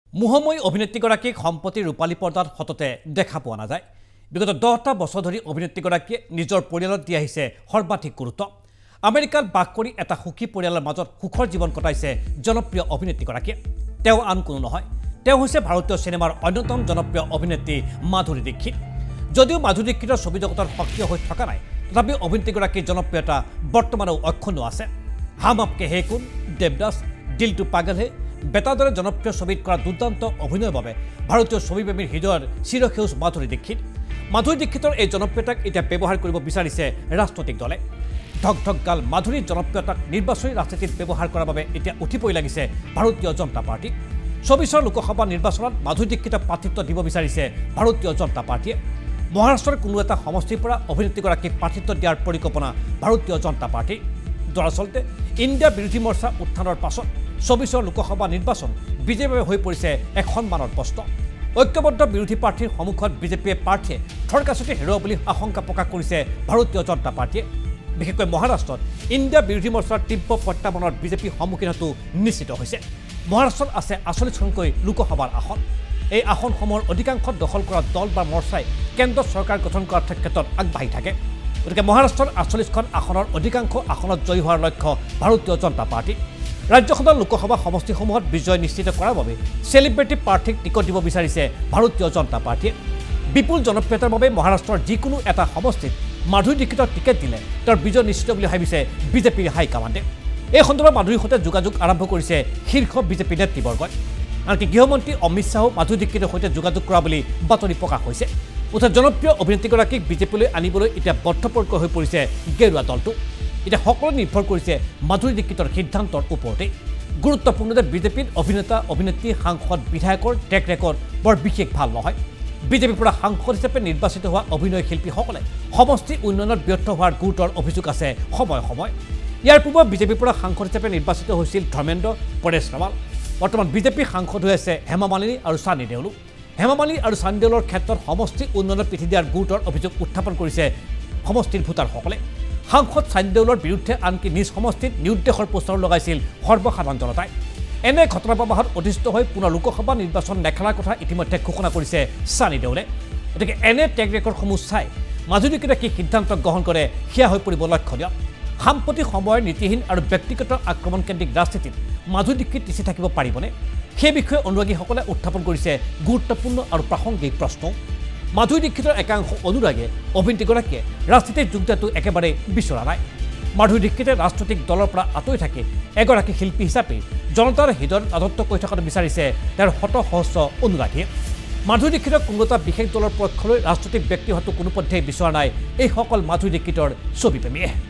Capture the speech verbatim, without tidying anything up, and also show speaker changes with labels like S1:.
S1: মুহময়ী অভিনেত্ৰীগৰাকীক সম্পত্তিৰ ৰূপালী পৰ্দাত হততে দেখা পোৱা নাযায়। বিগত দহটা বছৰ ধৰি অভিনেত্ৰীগৰাকীয়ে নিজৰ পৰিয়ালত দি আহিছে সৰ্বাধিক গুৰুত্ব। আমেৰিকাত বাস কৰি এটা সুখী পৰিয়ালৰ মাজত সুখৰ জীৱন কটাইছে জনপ্ৰিয় অভিনেত্ৰীগৰাকীয়ে। তেওঁ আন কোনো নহয়, তেওঁ হৈছে ভাৰতীয় চিনেমাৰ অন্যতম জনপ্ৰিয় অভিনেত্ৰী মাধুৰী দীক্ষিত। যদিও মাধুৰী দীক্ষিতৰ ছবি জগতৰ সক্ৰিয় হৈ থকা নাই, তথাপিও অভিনেত্ৰীগৰাকীৰ জনপ্ৰিয়তা বৰ্তমানেও অক্ষুণ্ণ আছে। হাম আপকে হে কোন, দেৱদাস, দিল টু পাগল হে, বেটাৰ দৰে জনপ্ৰিয় ছবিত কৰা দুৰ্দান্ত অভিনয়ৰ বাবে ভাৰতীয় ছবিপ্ৰেমীৰ হৃদয়ৰ চিৰসেউজ মাধুৰী দীক্ষিত। মাধুৰী দীক্ষিতৰ এই জনপ্ৰিয়তাক এতিয়া ব্যৱহাৰ কৰিব বিচাৰিছে ৰাজনৈতিক দলে। ঢক ঢক গাল মাধুৰীৰ জনপ্ৰিয়তাক নিৰ্বাচনী ৰাজনীতিত ব্যৱহাৰ কৰাৰ বাবে এতিয়া উঠি পৰি লাগিছে ভাৰতীয় জনতা পাৰ্টি। চৌবিছৰ লোকসভা নিৰ্বাচনত মাধুৰী দীক্ষিতক প্ৰাৰ্থিত্ব দিব বিচাৰিছে ভাৰতীয় জনতা পাৰ্টিয়ে। মহাৰাষ্ট্ৰৰ কোনো এটা সমষ্টিৰ পৰা অভিনেত্ৰীগৰাকীক প্ৰাৰ্থিত্ব দিয়াৰ পৰিকল্পনা ভাৰতীয় জনতা পাৰ্টিৰ। দৰাচলতে ইণ্ডিয়া বিৰোধী মৰ্চা উত্থানৰ পাছত চৌবিছৰ লোকসভা নিৰ্বাচন বিজেপিৰ হৈ পৰিছে এক সন্মানৰ প্ৰশ্ন। ঐক্যবদ্ধ বিৰোধী প্ৰাৰ্থীৰ সন্মুখত বিজেপিয়ে প্ৰাৰ্থীয়ে থৰকাচুটি হেৰুৱা বুলি আশংকা প্ৰকাশ কৰিছে ভাৰতীয় জনতা পাৰ্টিয়ে। বিশেষকৈ মহাৰাষ্ট্ৰত ইণ্ডিয়া বিৰোধী মৰ্চাৰ তীব্ৰ প্ৰত্যাহ্বানত বিজেপি সন্মুখীন হোৱাটো নিশ্চিত হৈছে। মহাৰাষ্ট্ৰত আছে আচল্লিছখনকৈ লোকসভাৰ আসন। এই আসনসমূহৰ অধিকাংশ দখল কৰা দল বা মৰ্চাই কেন্দ্ৰত চৰকাৰ গঠন কৰাৰ ক্ষেত্ৰত আগবাঢ়ি থাকে। গতিকে মহাৰাষ্ট্ৰৰ আচল্লিছখন আসনৰ অধিকাংশ আসনত জয়ী হোৱাৰ লক্ষ্য ভাৰতীয় জনতা পাৰ্টি। ৰাজ্যখনৰ লোকসভা সমষ্টিসমূহত বিজয় নিশ্চিত কৰাৰ বাবে চেলিব্ৰিটি প্ৰাৰ্থীক টিকট দিব বিচাৰিছে ভাৰতীয় জনতা পাৰ্টিয়ে। বিপুল জনপ্ৰিয়তাৰ বাবে মহাৰাষ্ট্ৰৰ যিকোনো এটা সমষ্টিত মাধুৰী দীক্ষিতক টিকেট দিলে তেওঁৰ বিজয় নিশ্চিত বুলি ভাবিছে বিজেপিৰ হাইকমাণ্ডে। এই সন্দৰ্ভত মাধুৰীৰ সৈতে যোগাযোগ আৰম্ভ কৰিছে শীৰ্ষ বিজেপি নেতৃবৰ্গই। আনকি গৃহমন্ত্ৰী অমিত শ্বাহো মাধুৰী দীক্ষিতৰ সৈতে যোগাযোগ কৰা বুলি বাতৰি প্ৰকাশ হৈছে। অৰ্থাৎ জনপ্ৰিয় অভিনেত্ৰীগৰাকীক বিজেপিলৈ আনিবলৈ এতিয়া বদ্ধপৰিকৰ হৈ পৰিছে গেৰুৱা দলটো। এতিয়া সকলো নিৰ্ভৰ কৰিছে মাধুৰী দীক্ষিতৰ সিদ্ধান্তৰ ওপৰতে। গুৰুত্বপূৰ্ণ যে বিজেপিত অভিনেতা অভিনেত্ৰী সাংসদ বিধায়কৰ ট্ৰেক ৰেকৰ্ড বৰ বিশেষ ভাল নহয়। বিজেপিৰ পৰা সাংসদ হিচাপে নিৰ্বাচিত হোৱা অভিনয় শিল্পীসকলে সমষ্টি উন্নয়নত ব্যৰ্থ হোৱাৰ গুৰুতৰ অভিযোগ আছে সময়ে সময়ে। ইয়াৰ পূৰ্বে বিজেপিৰ পৰা সাংসদ হিচাপে নিৰ্বাচিত হৈছিল ধৰ্মেন্দ্ৰ পৰেশ ৰাৱাল। বৰ্তমান বিজেপিৰ সাংসদ হৈ আছে হেমা মালিনী আৰু ছানী দেওলো। হেমা মালিনী আৰু ছানী দেওলৰ ক্ষেত্ৰত সমষ্টি উন্নয়নত পিঠি দিয়াৰ গুৰুতৰ অভিযোগ উত্থাপন কৰিছে সমষ্টিৰ ভোটাৰসকলে। সাংসদ ছানী দেওলৰ বিৰুদ্ধে আনকি নিজ সমষ্টিত নিৰুদ্দেশৰ পোষ্টাৰ লগাইছিল সৰ্বসাধাৰণ জনতাই। এনে ঘটনাৰ প্ৰবাহত অধিষ্ঠ হৈ পুনৰ লোকসভা নিৰ্বাচন নেখেলাৰ কথা ইতিমধ্যে ঘোষণা কৰিছে ছানী দেওলে। গতিকে এনে ট্ৰেক ৰেকৰ্ডসমূহ চাই মাধুৰী দীক্ষিতে কি সিদ্ধান্ত গ্ৰহণ কৰে সেয়া হৈ পৰিব লক্ষণীয়। সাম্প্ৰতিক সময়ৰ নীতিহীন আৰু ব্যক্তিগত আক্ৰমণকেন্দ্ৰিক ৰাজনীতিত মাধুৰী দীক্ষিত টিচি থাকিব পাৰিবনে, সেই বিষয়ে অনুৰাগীসকলে উত্থাপন কৰিছে গুৰুত্বপূৰ্ণ আৰু প্ৰাসংগিক প্ৰশ্ন। মাধুৰী দীক্ষিতৰ একাংশ অনুৰাগীয়ে অভিনেত্ৰীগৰাকীয়ে ৰাজনীতিত যোগ দিয়াটো একেবাৰে বিচৰা নাই। মাধুৰী দীক্ষিতে ৰাজনৈতিক দলৰ পৰা আঁতৰি থাকি এগৰাকী শিল্পী হিচাপে জনতাৰ হৃদয়ত আদত্ত কৰি থকাটো বিচাৰিছে তেওঁৰ শত সহস্ৰ অনুৰাগীয়ে। মাধুৰী দীক্ষিতৰ কোনো এটা বিশেষ দলৰ পক্ষলৈ ৰাজনৈতিক ব্যক্তি হোৱাটো কোনোপধ্যেই বিচৰা নাই এইসকল মাধুৰী দীক্ষিতৰ ছবিপ্ৰেমীয়ে।